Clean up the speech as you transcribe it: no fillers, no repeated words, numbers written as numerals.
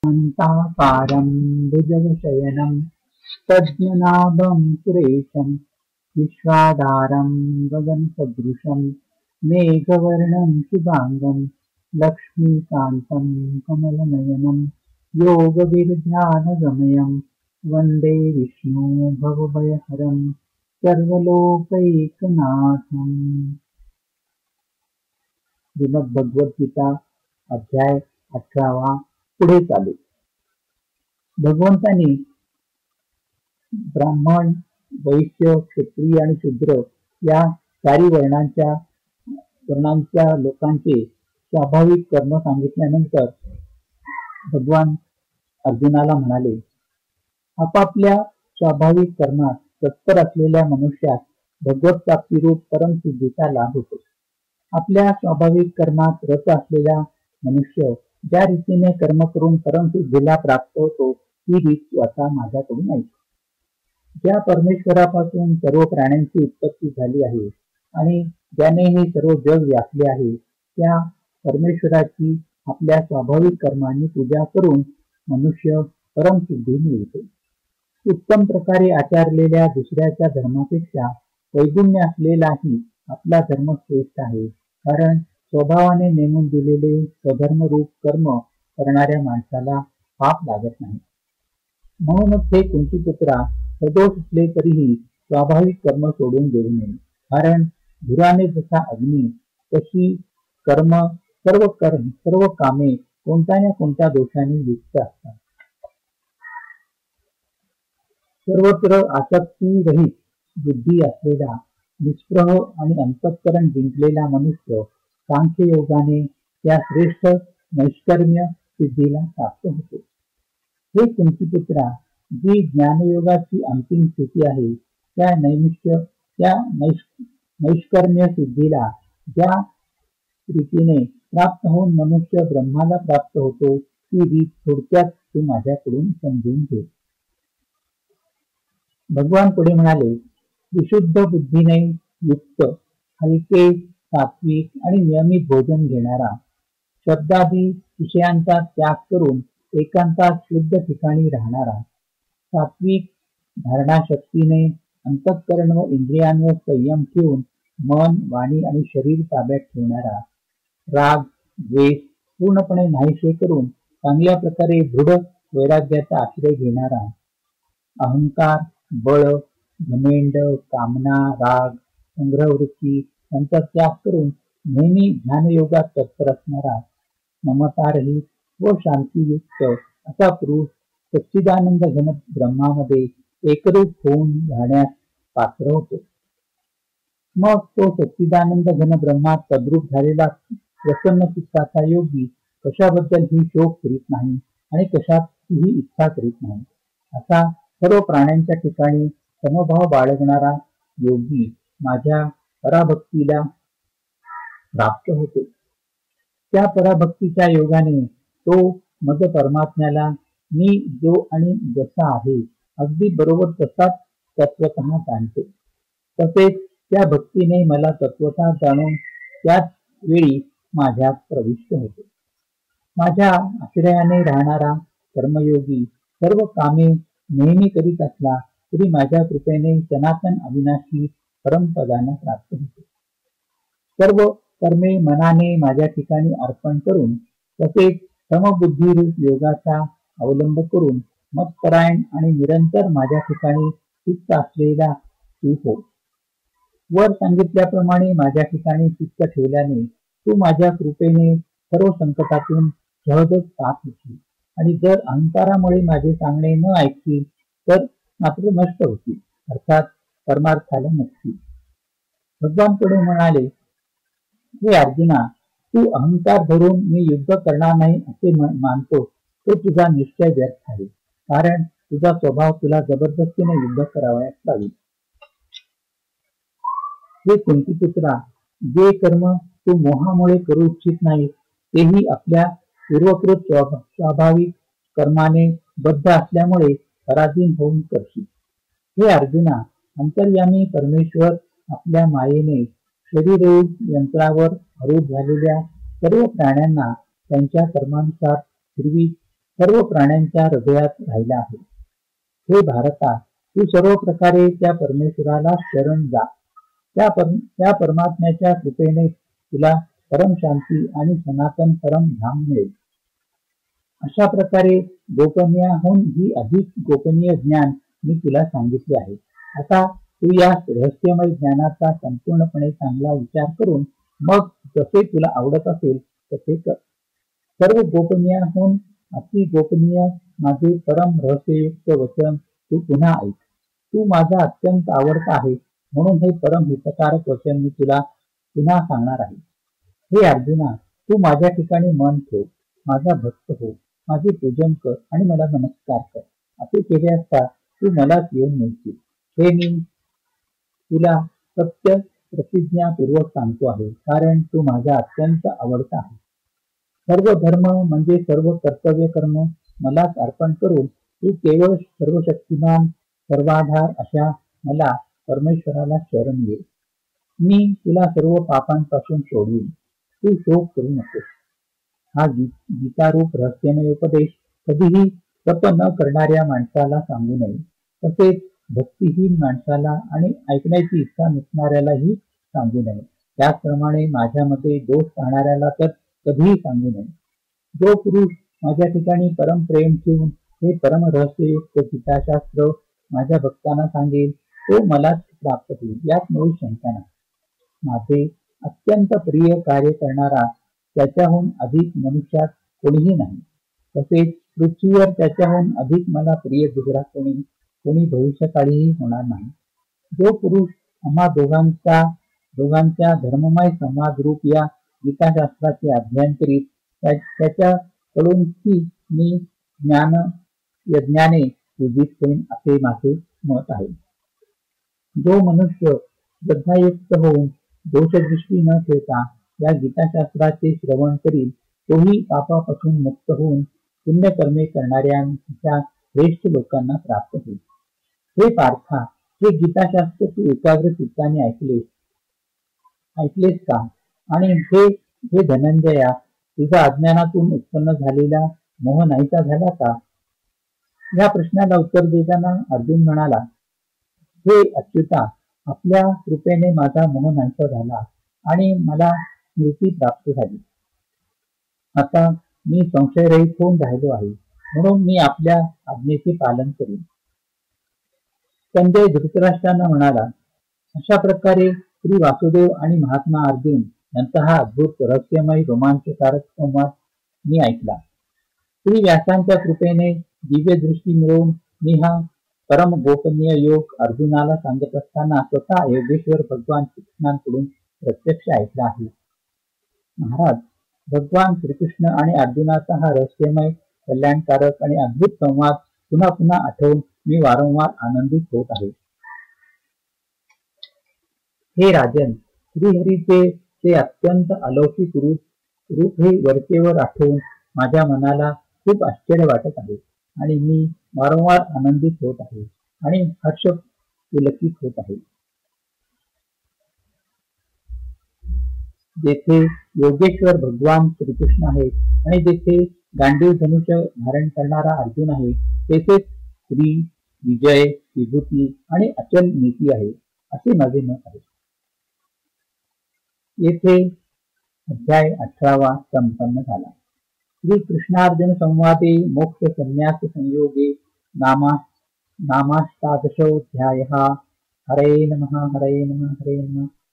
शान्ताकारं भुजगशयनं पद्मनाभं सुरेशं विश्वाधारं गगनसदृशं मेघवर्णं शुभांगं लक्ष्मीकान्तं कमलनयनं योगविद्यानगमयं वन्दे विष्णु भवभयहरं सर्वलोकैकनाथम्। श्रीमद भगवद्गीता अध्याय 18 पुढे चालू। भगवंतांनी ब्राह्मण, वैश्य, क्षत्रिय आणि शूद्र या चारी वर्णांच्या लोकांचे स्वाभाविक कर्म सांगितल्यानंतर भगवान अर्जुनाला म्हणाले, आपापल्या स्वाभाविक कर्मात तत्पर असलेल्या मनुष्यास भगवत प्राप्तिरूप परमसिद्धीचा लाभ होतो। आपल्या स्वाभाविक कर्मात रत असलेला मनुष्य ज्या रीतीने कर्म करून परमसिद्धीला प्राप्त होतो ही रीत तू आता माझ्याकडून ऐक। ज्या परमेश्वरापासून सर्व प्राण्यांची उत्पत्ती झाली आहे आणि ज्याने हे सर्व जग व्यापले आहे त्या परमेश्वराची आपल्या स्वाभाविक कर्मांनी पूजा करून मनुष्य परमसिद्धी मिळवतो। उत्तम प्रकारे आचरलेल्या दुसऱ्याच्या धर्मापेक्षा वैगुण्य असलेलाही आपला धर्म श्रेष्ठ आहे, कारण स्वभावाने नेमून दिलेले स्वधर्मरूप कर्म करणाऱ्या माणसाला पाप लागत नाही। म्हणूनच हे कुंतीपुत्रा, सदोष असले तरीही स्वाभाविक कर्म सोडून देऊ नये, कारण धुराने जसा अग्नी तशी सर्व कामे कोणत्या ना कोणत्या दोषाने युक्त असतात। सर्वत्र आसक्तीरहित बुद्धी असलेला निष्प्रह आणि अंतःकरण जिंकलेला मनुष्य सांख्य योगाने त्या श्रेष्ठ नैष्कर्म्य सिद्धीला प्राप्त होतो। हे कुंतीपुत्रा, जी ज्ञानयोगाची अंतिम स्थिती आहे त्या नैष्कर्म्य सिद्धीला ज्या रीतीने प्राप्त होऊन मनुष्य ब्रह्माला प्राप्त होतो ती रीत थोडक्यात तू माझ्याकडून समजून घे। भगवान पुढे म्हणाले, विशुद्ध बुद्धीने युक्त, हलके, सात्विक आणि नियमित भोजन घेणारा, शब्दादी विषयांचा त्याग करून एकांतात शुद्ध ठिकाणी राहणारा, सात्विक धारणाशक्तीने अंतःकरण व इंद्रियांवर संयम ठेवून मन, वाणी आणि शरीर ताब्यात ठेवणारा, राग द्वेष पूर्णपणे नाहीसे करून चांगल्या प्रकारे दृढ वैराग्याचा आश्रय घेणारा, अहंकार, बळ, घमेंड, कामना, राग, संग्रहवृत्ती यांचा त्याग करून नेहमी ज्ञानयोगात तत्पर असणारा, ममतारहित व शांतीयुक्त असा पुरुष सच्चिदानंद घन ब्रह्मामध्ये एकरूप होऊन राहण्यास पात्र होतो। मग तो सच्चिदानंद घन ब्रह्मात तद्रूप झालेला प्रसन्न चित्ताचा योगी कशाबद्दलही शोक करीत नाही आणि कशाचीही इच्छा करीत नाही, असा सर्व प्राण्यांच्या ठिकाणी समभाव बाळगणारा योगी माझ्या पराभक्तीला प्राप्त होतो। त्या पराभक्तीच्या योगाने तो मद परमात्म्याला मी जो आणि जसा आहे अगदी बरोबर तसाच तत्वतः जाणतो। तसेच त्या भक्तीने मला तत्वतः जाणून त्याच वेळी माझ्यात प्रविष्ट होतो। माझ्या आश्रयाने राहणारा कर्मयोगी सर्व कामे नेहमी करीत असला तरी माझ्या कृपेने सनातन अविनाशी परमपदांना प्राप्त होतो। सर्व कर्मे मनाने माझ्या ठिकाणी अर्पण करून तसेच समबुद्धिरूप योगाचा अवलंब करून मत्परायण आणि निरंतर माझ्या ठिकाणी चित्त असलेला तू हो। वर सांगितल्याप्रमाणे माझ्या ठिकाणी चित्त ठेवल्याने तू माझ्या कृपेने सर्व संकटातून सहजच पास होशील आणि जर अहंकारामुळे माझे सांगणे न ऐकशील तर मात्र नष्ट होतील, अर्थात परमार्थाला नसतील। भगवान पुढे म्हणाले, हे अर्जुना, तू अहंकार धरून मी युद्ध करणार नाही असे मानतो तो तुझा निश्चय व्यर्थ आहे, कारण तुझा स्वभाव तुला जबरदस्तीने युद्ध करावयास लावेल। हे कुंतीपुत्रा, जे कर्म तू मोहामुळे करू इच्छित नाही तेही आपल्या पूर्वकृत स्वाभाविक कर्माने बद्ध असल्यामुळे पराधीन होऊन करशील। हे अर्जुना, अंतर्यामी परमेश्वर आपल्या मायेने शरीररूप यंत्रावर आरूढ झालेल्या सर्व प्राण्यांना त्यांच्या कर्मानुसार फिरवीत सर्व प्राण्यांच्या हृदयात राहिला आहे. हे भारता, तू सर्व प्रकारे त्या परमेश्वराला शरण जा. त्या परमात्म्याच्या कृपेने तुला परम शांती आणि सनातन परम धाम मिळेल. अशा प्रकारे गोपनीयहून ही अधिक गोपनीय ज्ञान मी तुला सांगितले आहे. आता तू या रहस्यमय ज्ञानाचा संपूर्णपणे चांगला विचार करून मग जसे तुला आवडत असेल तसे कर. सर्व गोपनीयहून अति गोपनीय माझे परम रहस्ययुक्त वचन तू पुन्हा ऐक. तू माझा अत्यंत आवडता आहे म्हणून हे परम हितकारक वचन मी तुला पुन्हा सांगणार आहे. हे अर्जुना, तू माझ्या ठिकाणी मन ठेव, माझा भक्त हो, माझे पूजन कर आणि मला नमस्कार कर. असे केले असता तू मलाच येऊन मिळशील. हे मी तुला सत्य प्रतिज्ञापूर्वक सांगतो आहे, कारण तू माझा अत्यंत आवडता आहे. सर्व धर्म म्हणजे सर्व कर्तव्य कर्म मलाच अर्पण करून तू केवळ सर्वशक्तिमान सर्वाधार अशा मला परमेश्वराला शरण ये. मी तुला सर्व पापांपासून सोडवीन. तू शोक करू नकोस. हा गीतारूप रहस्यमय उपदेश कधीही तप न करणाऱ्या माणसाला सांगू नये. तसेच भक्तिहीन माणसाला आणि ऐकण्याची इच्छा नसणाऱ्यालाही सांगू नये. त्याचप्रमाणे माझ्यामध्ये दोष पाहणाऱ्याला तर कधीही सांगू नये. जो पुरुष माझ्या ठिकाणी परम प्रेम ठेवून हे परम रहस्ययुक्त गीताशास्त्र माझ्या भक्तांना सांगेल तो मलाच प्राप्त होईल, यात मुळी शंका नाही. माझे अत्यंत प्रिय कार्य करणारा त्याच्याहून अधिक मनुष्यात कोणीही नाही. तसेच पृथ्वीवर त्याच्याहून अधिक मला प्रिय दुसरा कोणी भविष्यकाळीही होणार नाही. जो पुरुष आम्हा दोघांच्या धर्ममय संवाद रूप या गीताशास्त्राचे अध्ययन करीत त्याच्याकडून की मी यज्ञाने पूजित होईन असे माझे मत आहे. जो मनुष्य श्रद्धायुक्त होऊन दोषदृष्टी न ठेवता या गीताशास्त्राचे श्रवण करील तोही पापापासून मुक्त होऊन पुण्यकर्मे करणाऱ्यांच्या श्रेष्ठ लोकांना प्राप्त होईल. हे पार्था, हे गीताशास्त्र तू एकाग्र चित्ताने ऐकलेस का? आणि हे धनंजया, तुझा अज्ञानातून उत्पन्न झालेला मोह नाहीसा झाला का? या प्रश्नाला उत्तर देताना अर्जुन म्हणाला, हे अच्युता, आपल्या कृपेने माझा मोह नाहीसा झाला आणि मला स्मृती प्राप्त झाली. आता मी संशयरहित होऊन राहिलो आहे, म्हणून मी आपल्या आज्ञेचे पालन करीन. संजय धृतराष्ट्रांना म्हणाला, अशा प्रकारे श्री वासुदेव आणि महात्मा अर्जुन यांचा हा अद्भुत रहस्यमय रोमांचकारक संवाद मी ऐकला. श्री व्यासांच्या कृपेने दिव्य दृष्टी मिळवून मी हा परम गोपनीय योग अर्जुनाला सांगत असताना स्वतः योगेश्वर भगवान श्रीकृष्णांकडून प्रत्यक्ष ऐकला आहे. महाराज, भगवान श्रीकृष्ण आणि अर्जुनाचा हा रहस्यमय कल्याणकारक आणि अद्भुत संवाद पुन्हा पुन्हा आठवून मी वारंवार आनंदित होत आहे. हे राजन, श्रीहरीचे ते अत्यंत अलौकिक रूप हे वरचेवर आठवून माझ्या मनाला खूप आश्चर्य वाटत आहे आणि मी वारंवार आनंदित होत आहे आणि हर्ष पुलकित होत आहे. जेथे योगेश्वर भगवान श्रीकृष्ण आहे आणि जेथे गांडीव धनुष्य धारण करणारा अर्जुन आहे, तेथेच श्री, विजय, विभूती आणि अचल नीती आहे असे माझे मत आहे. येथे अध्याय 18 संपन्न झाला. श्री कृष्णार्जुन संवादे मोक्ष संन्यास संयोगे नामाष्टादशोऽध्यायः. हरे नमः हरे नमः हरे नमः.